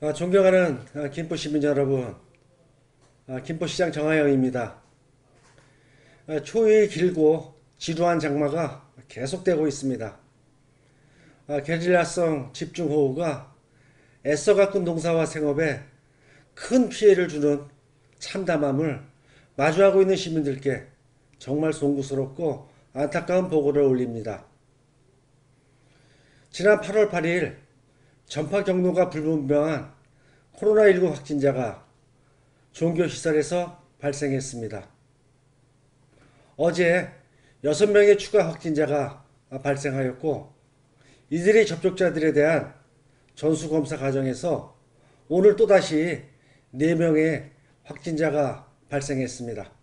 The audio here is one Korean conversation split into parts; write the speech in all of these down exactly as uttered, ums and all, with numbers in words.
아, 존경하는 아, 김포 시민 여러분, 아, 김포시장 정하영입니다. 아, 초유의 길고 지루한 장마가 계속되고 있습니다. 아, 게릴라성 집중호우가 애써 가꾼 농사와 생업에 큰 피해를 주는 참담함을 마주하고 있는 시민들께 정말 송구스럽고 안타까운 보고를 올립니다. 지난 팔월 팔일 전파 경로가 불분명한 코로나십구 확진자가 종교시설에서 발생했습니다. 어제 여섯 명의 추가 확진자가 발생하였고 이들의 접촉자들에 대한 전수검사 과정에서 오늘 또다시 네 명의 확진자가 발생했습니다.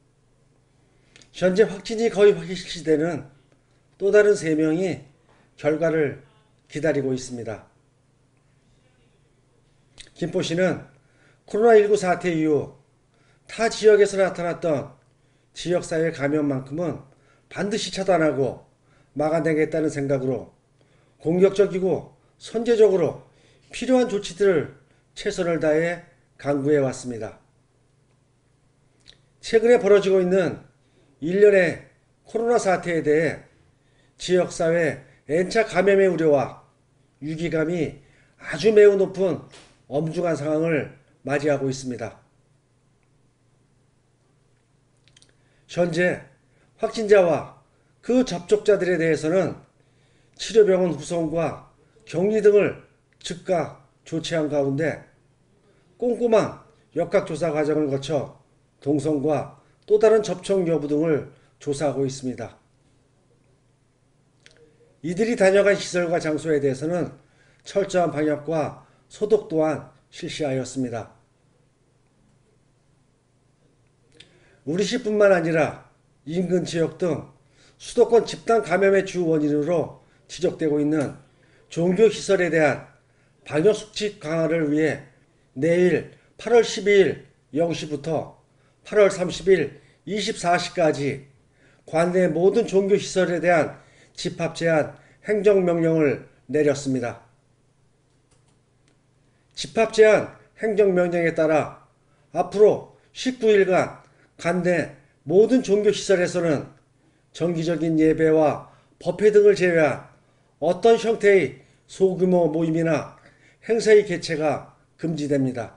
현재 확진이 거의 확실시되는 또 다른 세 명이 결과를 기다리고 있습니다. 김포시는 코로나십구 사태 이후 타 지역에서 나타났던 지역사회 감염만큼은 반드시 차단하고 막아내겠다는 생각으로 공격적이고 선제적으로 필요한 조치들을 최선을 다해 강구해 왔습니다. 최근에 벌어지고 있는 일련의 코로나 사태에 대해 지역사회 N차 감염의 우려와 위기감이 아주 매우 높은 엄중한 상황을 맞이하고 있습니다. 현재 확진자와 그 접촉자들에 대해서는 치료병원 후송과 격리 등을 즉각 조치한 가운데 꼼꼼한 역학조사 과정을 거쳐 동선과 또 다른 접촉 여부 등을 조사하고 있습니다. 이들이 다녀간 시설과 장소에 대해서는 철저한 방역과 소독 또한 실시하였습니다. 우리시뿐만 아니라 인근 지역 등 수도권 집단 감염의 주 원인으로 지적되고 있는 종교시설에 대한 방역수칙 강화를 위해 내일 팔월 십이일 영 시부터 팔월 삼십일 이십사 시까지 관내 모든 종교시설에 대한 집합 제한 행정명령을 내렸습니다. 집합 제한 행정명령에 따라 앞으로 십구 일간 관내 모든 종교시설에서는 정기적인 예배와 법회 등을 제외한 어떤 형태의 소규모 모임이나 행사의 개최가 금지됩니다.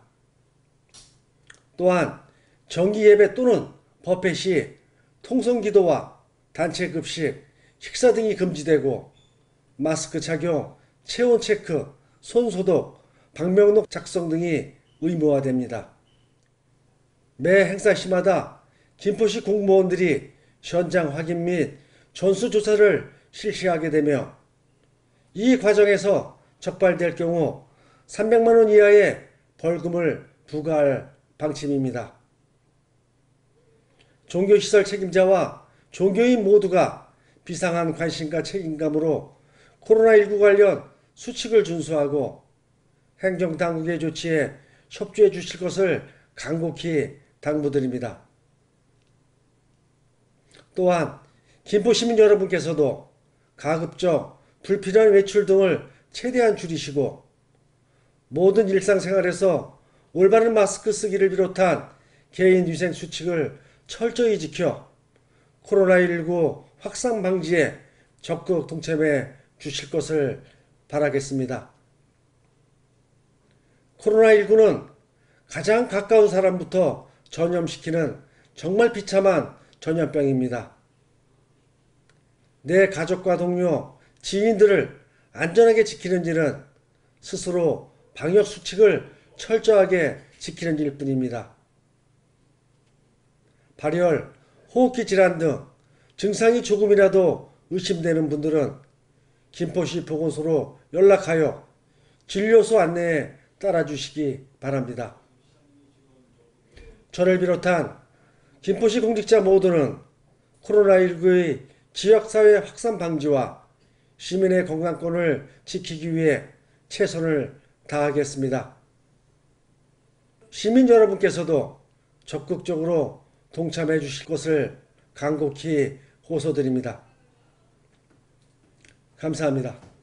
또한 정기예배 또는 법회 시 통성기도와 단체급식, 식사 등이 금지되고 마스크 착용, 체온 체크, 손소독, 방명록 작성 등이 의무화됩니다. 매 행사 시마다 김포시 공무원들이 현장 확인 및 전수조사를 실시하게 되며 이 과정에서 적발될 경우 삼백만 원 이하의 벌금을 부과할 방침입니다. 종교시설 책임자와 종교인 모두가 비상한 관심과 책임감으로 코로나십구 관련 수칙을 준수하고 행정당국의 조치에 협조해 주실 것을 간곡히 당부드립니다. 또한 김포시민 여러분께서도 가급적 불필요한 외출 등을 최대한 줄이시고 모든 일상생활에서 올바른 마스크 쓰기를 비롯한 개인위생 수칙을 철저히 지켜 코로나십구 확산 방지에 적극 동참해 주실 것을 바라겠습니다. 코로나십구는 가장 가까운 사람부터 전염시키는 정말 비참한 전염병입니다. 내 가족과 동료, 지인들을 안전하게 지키는 일은 스스로 방역수칙을 철저하게 지키는 일뿐입니다. 발열, 호흡기 질환 등 증상이 조금이라도 의심되는 분들은 김포시 보건소로 연락하여 진료소 안내에 따라주시기 바랍니다. 저를 비롯한 김포시 공직자 모두는 코로나십구의 지역사회 확산 방지와 시민의 건강권을 지키기 위해 최선을 다하겠습니다. 시민 여러분께서도 적극적으로 동참해 주실 것을 간곡히 호소드립니다. 감사합니다.